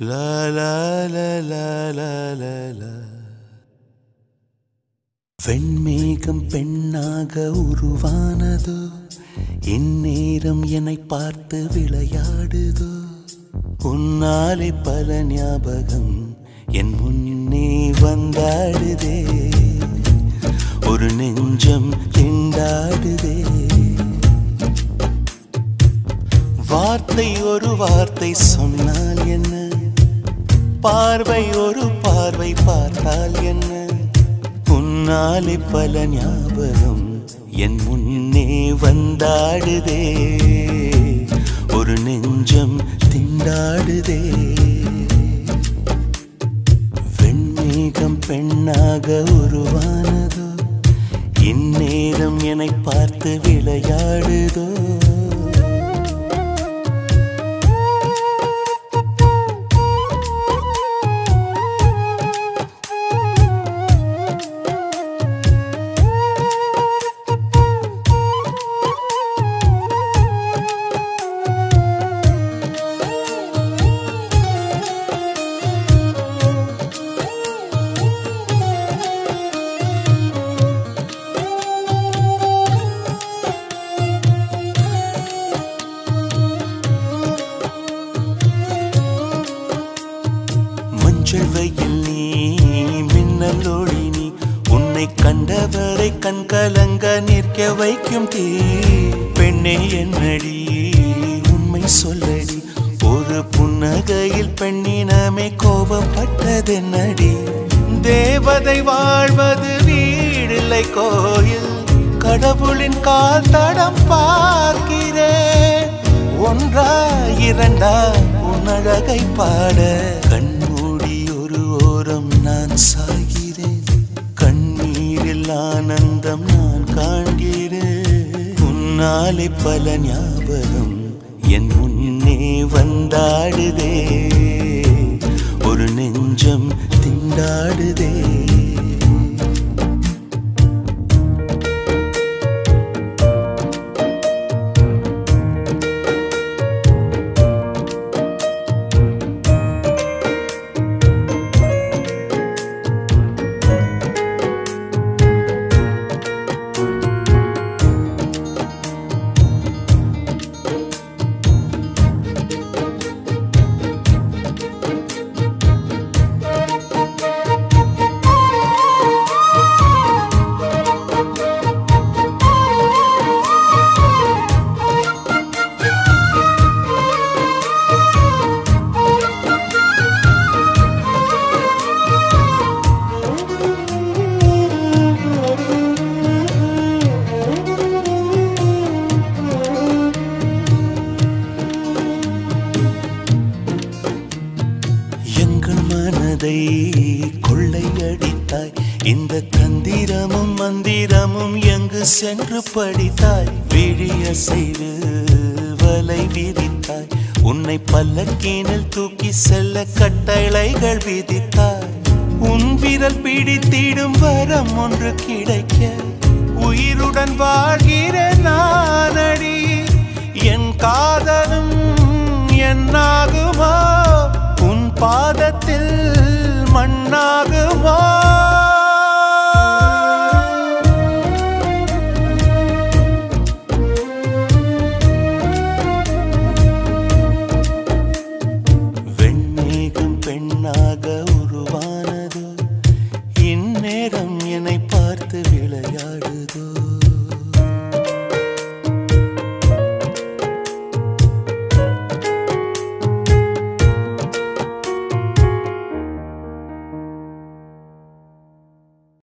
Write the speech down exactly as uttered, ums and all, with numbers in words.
லா லா லா லா லா லா லா. வெண்மேகம் பெண்ணாக உருவானதோ, இந்நேரம் என்னை பார்த்து விளையாடுதோ. உன்னாலே பல ஞாபகம் என் முன்னே வந்தாடுதே. ஒரு நெஞ்சம் திண்டாடுதே. வார்த்தை ஒரு வார்த்தை சொன்னால் என்ன, பார்வை ஒரு பார்வை பார்த்தால் என்ன. உன்னாலே பல ஞாபகம் என் முன்னே வந்தாடுதே. ஒரு நெஞ்சம் திண்டாடுதே. வெண்மேகம் பெண்ணாக உருவானதோ, இந்நேரம் என்னை பார்த்து விளையாடுதோ. வெயில் நீ மின்னல் ஒளி நீ, உன்னை கண்டவரை கண்கலங்க நிற்க வைக்கும் தீ. பெண்ணே என்னடி உண்மை சொல்லடி, ஒரு புன்னகையில் பெண்ணினமே கோபப்பட்டதென்னடி. தேவதை வாழ்வது வீடில்லை கோயில், கடவுளின் கால் தடம் பார்க்கிறேன். ஒன்றா இரண்டா உன்னழகை பாட கண்மூடி ஒரு ஓரம் நான் சாகிறேன். கண்ணீரில் ஆனந்தம் நான் காண்கிறேன். உன்னாலே பல ஞாபகம் என் முன்னே வந்தாடுதே. ஒரு நெஞ்சம் திண்டாடுதே. கொள்ளையடித்தாய், இந்த தந்திரமும் மந்திரமும் எங்கு சென்று படித்தாய். விழிய செய்து வலை விதித்தாய், உன்னை பல்லக்கீனில் தூக்கி செல்ல கட்டளைகள் விதித்தாய். உன் விரல் பிடித்திடும் வரம் ஒன்று கிடைக்க உயிருடன் வாழ்கிற நானடி. என் காதலும் என்னாகுமோ, உன் பாதத்தில் மண்ணாகுமோ.